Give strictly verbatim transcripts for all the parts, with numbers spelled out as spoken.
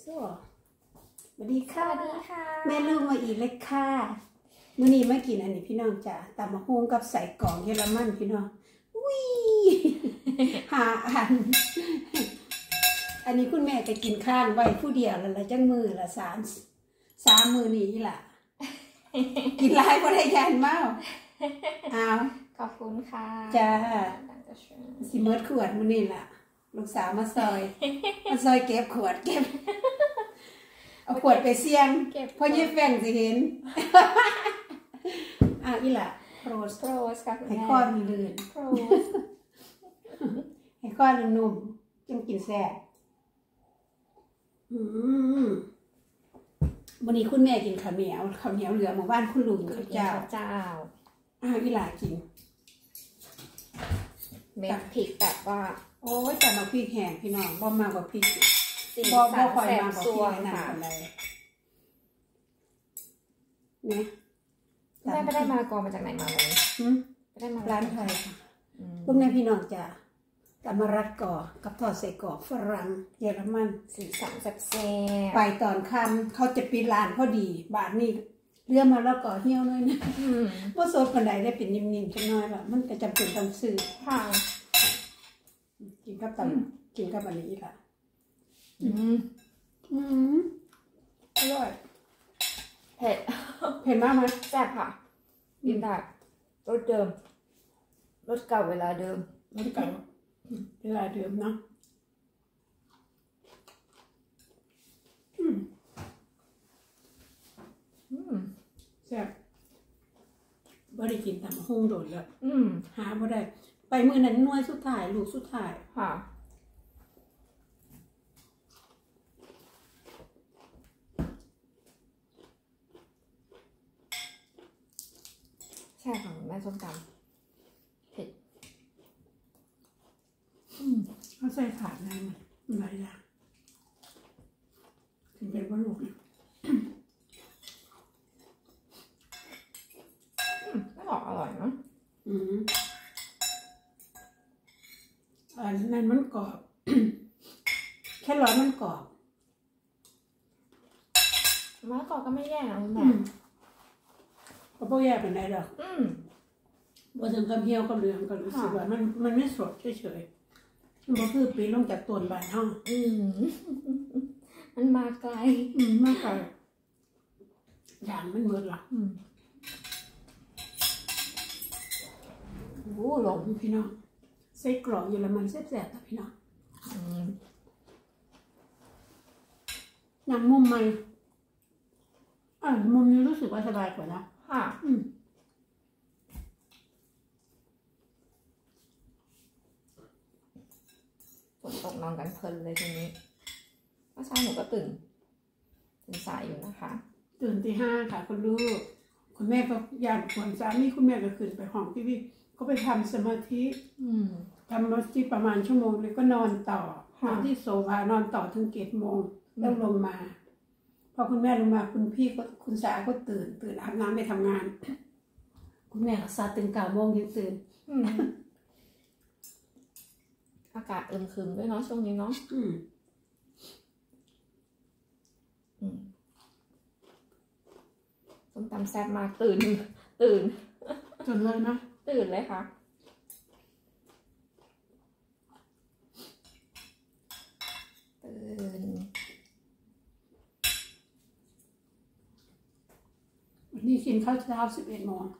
สวัสดีค่ะสวัสดีค่ะแม่ลูกมาอีกเลยค่ะมื้อนี้มากินอันนี้พี่น้องจ้ะตำมะฮุ่งกับใส่กล่องเยอรมันพี่น้องวิหาอันอันนี้คุณแม่จะกินข้างไว้ผู้เดียวแล้วละจังมือละสามสามมือนี้ล่ะกินหลายบ่ได้ยานเมาเอาขอบคุณค่ะจ้าสิเมิดขวดมื้อนี้ล่ะลูกสาวมาซอยมาซอยเก็บขวดเก็บเอาขวดไปเสี่ยงเพราะยี่แฟงสิเห็นอ่ะอีหล่ะโรสโรสค่ะคุณแม่ให้ก้อนมีลื่นโรสให้ก้อนนุ่มๆจังกินแซ่บอืมวันนี้คุณแม่กินข้าวเหนียวข้าวเหนียวเหลือหมู่บ้านคุณลุงข้าวเจ้าเจ้าอ่ะอีหล่ะกินเม็ดพริกแบบว่าโอ้ยแต่มาพริกแห้งพี่น้องบ่มากกว่าพริกบ่บ่ค่อยมากกว่าพริกนะอะไรเนี่ยแม่ไปได้มะละกอมาจากไหนมาเลยไปได้มาร้านไทยค่ะพวกนี้พี่น้องจ้ะตำมะระกอกับทอดใส่กรอกฝรั่งเยอรมันสีสันแซ่บไปตอนค่ำเขาจะปิดร้านพอดีบาทนี่เรื่องมะระกอเหี่ยวเลยนะว่าโซดปันไดได้เป็นนิ่มๆจังน้อยละมันจะจำเป็นต้องซื้อค่ะกินกับตำกินกับอันนี้ค่ะอืมอืมอร่อยเผ็ดเผ็ดมากไหมแซ่บค่ะกินได้รสเดิมรสเก่าเวลาเดิมรสเก่าเวลาเดิมเนาะอืมอืมแซ่บบ่ได้กินตำมะฮุ่งโดดแล้วอืมหาบ่ได้ไปมื้อนั้นหน่วยสุดท้ายลูกสุดท้ายค่ะใช่ค่ะแม่ส้มตำเผ็ดอืมเขาใส่ถาดนั่นมันหลายอย่างถึงเป็นว่าลูกเนี่ยไม่บอกอร่อยเนาะอืมอันนั้นมันกรอบแค่ร้อนมันกรอบมะละกอก็ไม่แย่นะคุณแม่ก็บ่แย่เป็นไรดอกอืมบ่ถึงกับเหี่ยวกับเหลืองก็รู้สึกว่ามันมันไม่สดเฉยๆมันก็คือปีลงจากต้นบ้านเฮาอืมมันมาไกลอืมมากไกลอย่างมันหมดล่ะอืมโอ้หลงพี่น้องใส่กรอกเยอรมันแซ่บๆนะพี่น้องอืมอย่างมุมใหม่อ่ะมุมนี้รู้สึกว่าสบายกว่านะค่ะอืมฝนตกนอนกันเพลินเลยทีนี้เมื่อเช้าหนูก็ตื่นตื่นสายอยู่นะคะตื่นตีห้าค่ะคุณลูกคุณแม่ก็ยานขวนสามีคุณแม่ก็ขึ้นไปห้องพี่พี่ก็ไปทำสมาธิทำสมาธิประมาณชั่วโมงเลยก็นอนต่อนอนที่โซฟานอนต่อถึงเจ็ดโมงแล้วลงมาพอคุณแม่ลงมาคุณพี่ก็คุณสาก็ตื่นตื่นอาบน้ำไปทำงานคุณแม่ก็ซาตื่นเก้าโมงยังตื่นอากาศอึมครึมด้วยเนาะช่วงนี้เนาะอืมส้มตำแซ่บมากตื่นตื่นจนเลยนะตื่นเลยค่ะตื่นวันนี้กินข้าวเช้าสิบเอ็ดโมง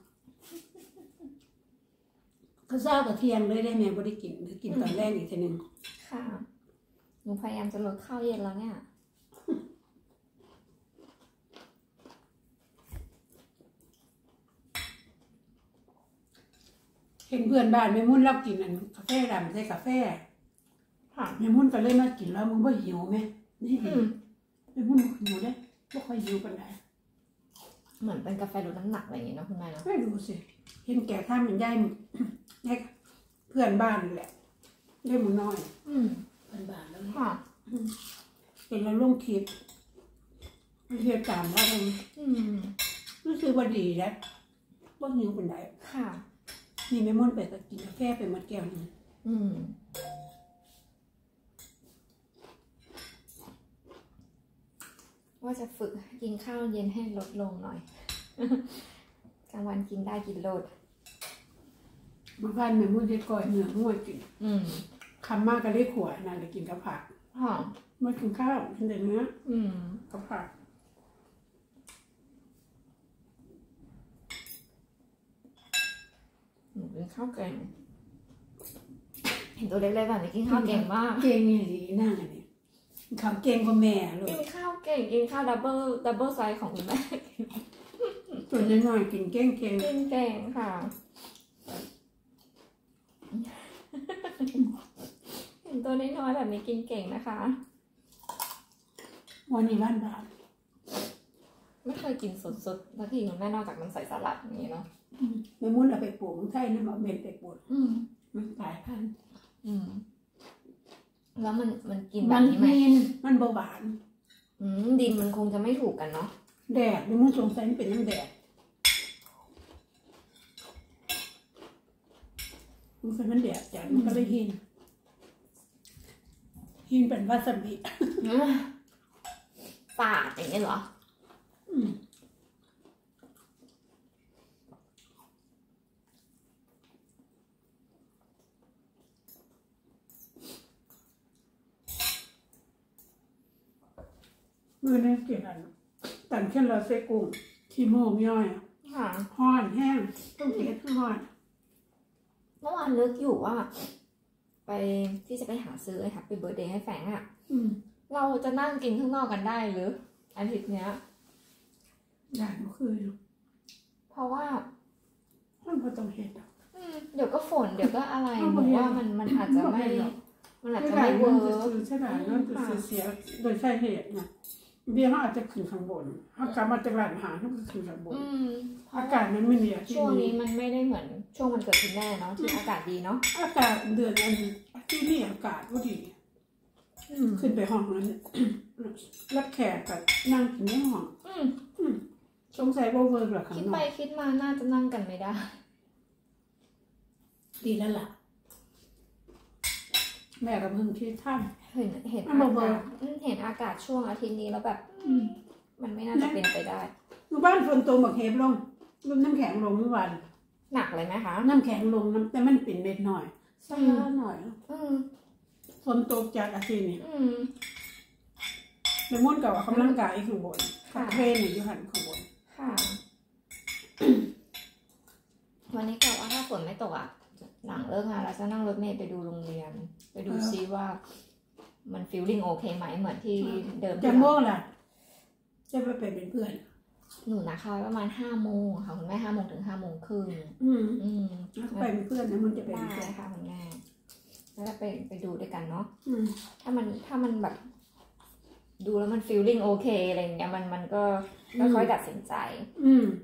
ข้าวเช้ากับเที่ยงเลยได้แม่บ่ได้กินหรือกินตอนแรกอีกทีหนึ่งค่ะหนูพยายามจะลดข้าวเย็นแล้วเนี่ยเห็นเพื่อนบ้านแม่มุ่นเรากินอันกาแฟดำใส่กาแฟแม่มุ่นก็เลยมากินแล้วมึงบ่หิวไหมนี่แม่มุ่นหิวได้บ่ค่อยหิวปานใดเหมือนเป็นกาแฟลดน้ำหนักอะไรอย่างเงี้ยนะคุณแม่เนาะไม่รู้สิเห็นแก่ท่ามันได้ได้เพื่อนบ้านแหละได้หมูน้อยเพื่อนบ้านแล้วค่ะเป็นแล้วลงคลิปเรียกตามว่ามันรู้สึกว่าดีแล้วบ่หิวปานใดค่ะนี่แม่มุ่นไปก็กินกาแฟไปหมดแก้วนึงอืมว่าจะฝึกกินข้าวเย็นให้ลดลงหน่อย กลางวันกินได้กินโลดบางวันแม่มุ่นจะก่อยเนื้อมั่วกินอืมคำมากก็เรียกขวดนั่นเลยกินกับผักอ๋อมากินข้าวกินแต่เนื้ออืมกับผักหนูกินข้าวเก่งเห็นตัวเล็กๆแบบนี้กินข้าวเก่งมากเก่งนี่ดีนั่งอันนี้ข้าวเก่งกว่าแม่ลูกกินข้าวเก่งกินข้าวดับเบิลดับเบิลไซส์ของคุณแม่ส่วนน้อยๆกินเก่งเก่งกินเก่งค่ะเห็นตัวน้อยๆแบบนี้กินเก่งนะคะวันนี้บ้านบาทไม่เคยกินสดๆแล้วที่คุณแม่นอกจากมันใส่สลัดอย่างนี้เนาะแม่มุ่นเอาไปปลูกใช่นะหมอเบนไปปลูกมันกลายพันธุ์แล้วมันมันกินแบบนี้ไหมมันเบาหวานดินมันคงจะไม่ถูกกันเนาะแดดแม่มุ่นสงสัยมันเป็นน้ำแดดมันเป็นมันแดดจัดมันก็เลยหินหินเป็นวาซาบิฝาดอย่างนี้เหรอมือนี่เกี่ยนตันแค่เราใส่กุ้งขี้โมกย่อยห่อนแห้งต้องเก็บห่อนเมื่อวานนึกอยู่ว่าไปที่จะไปหาซื้อไอ้แฮปปี้เบิร์ธเดย์ให้แฟงอ่ะเราจะนั่งกินข้างนอกกันได้หรืออาทิตย์เนี้ยได้ก็คือเพราะว่ามันพอต้องเห็นเดี๋ยวก็ฝนเดี๋ยวก็อะไรหนูว่ามันมันอาจจะไม่มันอาจจะไม่เวิร์กใช่ไหมนั่นคือเสียโดยใช่เหตุนะเบี้ยเขาอาจจะขึ้นข้างบนอากาศมาจากหลานหาเขาก็ขึ้นข้างบนอากาศมันไม่เหนียวช่วงนี้มันไม่ได้เหมือนช่วงมันเกิดคุณแม่เนาะที่อากาศดีเนาะอากาศเดือนอันที่นี่อากาศก็ดีขึ้นไปห้องนั้นรับแขกกับนั่งกินในห้องสงสัยว่าเวิร์กหรอคะคิดไปคิดมาน่าจะนั่งกันไม่ได้ดีแล้วล่ะแม่กับเพิ่งคิดท่านเห็นเห็นอากาศเห็นอากาศช่วงอาทิตย์นี้แล้วแบบมันไม่น่าจะเป็นไปได้บ้านฝนตกหมกเฮฟลงลมน้ำแข็งลงเมื่อวานหนักเลยไหมคะน้ำแข็งลงน้ำแต่มันเป็นเม็ดหน่อยซ่าหน่อยฝนตกจากอาทิตย์นี้ในมุ่นกับกำลังกายข้างบนเทรนอยู่หันข้างบนค่ะวันนี้กะว่าถ้าฝนไม่ตกอ่ะหลังเลิกงานเราจะนั่งรถเมล์ไปดูโรงเรียนไปดูซิว่ามันฟีลลิ่งโอเคไหมเหมือนที่เดิมจะโม่ล่ะจะไปเป็นเพื่อนหนูนะคะประมาณห้าโมงค่ะคุณแม่ห้าโมงถึงห้าโมงครึ่งอืมอืมแล้วไปเป็นเพื่อนนะมันจะเป็นได้ค่ะคุณแม่แล้วไปไปดูด้วยกันเนาะถ้ามันถ้ามันแบบดูแล้วมันฟีลลิ่งโอเคอะไรอย่างเงี้ยมันมันก็ค่อยๆตัดสินใจอืม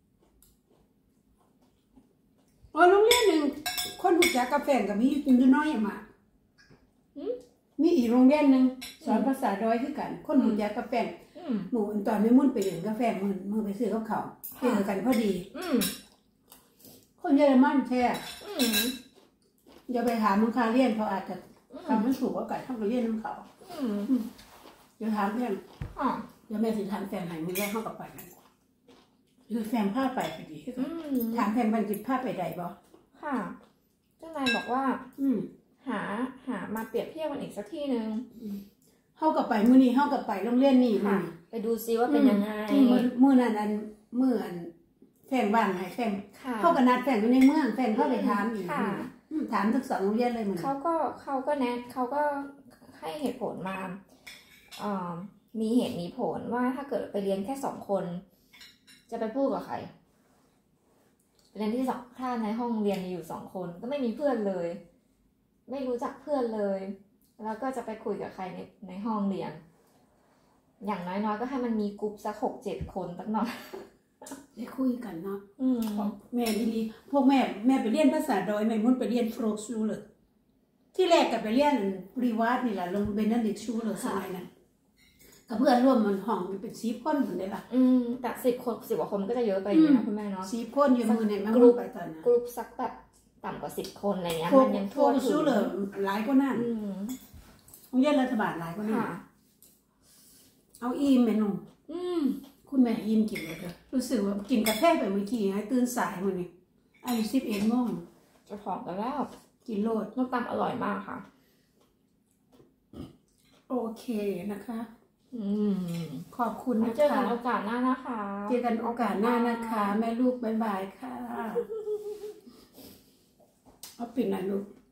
โอ้โรงเรียนหนึ่งคนหูจักกาแฟกับมีอยู่น้อยมามีอีกโรงเรียนหนึ่งสอนภาษาดอยคือกันคนหูจักกาแฟหนูตอนไม่มุ่นไปเรียนกาแฟมือมือไปซื้อกับเขาเจอกันพอดีคนเยอรมันแท้อย่าไปถามมึงคาเรียนเขาอาจจะทำไม่ถูกว่ากันทำไปเรียนน้ำเขาอย่าถามเพื่อนอย่าแม่สิถามแฟนหายมือแรกเข้ากับไปกันคือแฟนผ้าไปพอดีถามแฟนบันจิตผ้าไปใดบ่ค่ะเจ้านายบอกว่าอืมหาหามาเปรียบเทียบกันอีกสักที่หนึ่งเข้ากับไปมื้อนี้เข้ากับไปโรงเรียนนี่ค่ะไปดูซิว่าเป็นยังไงมื้อนั้นอันมื้ออันแฟนบ้านให้แฟนเข้ากับนัดแฟนอยู่ในเมืองแฟนเข้าไปถามอีกถามทั้งสองโรงเรียนเลยเหมือนเขาก็เขาก็แนะเขาก็ให้เหตุผลมาอ่ามีเหตุมีผลว่าถ้าเกิดไปเรียนแค่สองคนจะไปพูดกับใครเรียนที่สองถ้าในห้องเรียนมีอยู่สองคนก็ไม่มีเพื่อนเลยไม่รู้จักเพื่อนเลยแล้วก็จะไปคุยกับใครในในห้องเรียนอย่างน้อยๆก็ให้มันมีกลุ่มสักหกเจ็ดคนตั้งหน่อยได้คุยกันเนาะแม่ดีพวกแม่แม่ไปเรียนภาษาดอยแม่มุ่นไปเรียนโฟล์ชูเลยที่แรกกับไปเรียนปริวัตินี่แหละลงเบนนันดิกชูเลยสมัยนั้นกับเพื่อนร่วมมันห้องเป็นซีคนเหมือนได้ป่ะอืมแต่สิบคนสิบกว่าคนก็จะเยอะไปนะคุณแม่เนาะซีคนอยู่มือในแม่กลุ่มไปตอนนั้นกลุ่มสักแบบต่ำกว่าสิบคนอะไรเงี้ยมันยังทั่วถึงเลยหลายกว่านั้นโรงเรียนรัฐบาลหลายกว่านั้นเอาอีเมนูอืมคุณแม่ยิ้มกินเลยเด้อรู้สึกว่ากินกาแฟไปเมื่อกี้ไงตื่นสายมื้อนี้อายุสิบเอ็ดโมงจะผอมกันแล้วกินโลดน้ำตาลอร่อยมากค่ะโอเคนะคะอืมขอบคุณนะคะเจอกันโอกาสหน้านะคะเจอกันโอกาสหน้านะคะ แม่ลูกบ๊ายบายค่ะเอาปิดหน่อยลูก